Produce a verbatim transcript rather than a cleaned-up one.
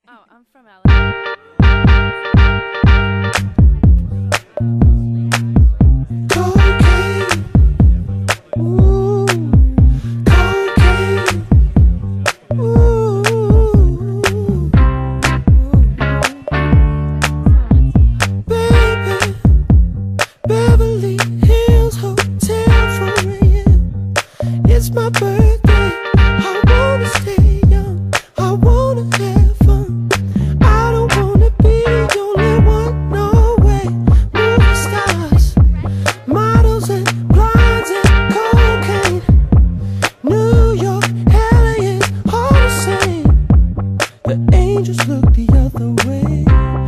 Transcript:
Oh, I'm from L A. Cocaine, ooh, cocaine, ooh, baby, Beverly Hills Hotel for real. It's my birthday, I wanna stay young, I wanna have fun. I don't wanna be the only one, no way. Movie stars, models and blondes and cocaine. New York, L A is all the same. The angels look the other way.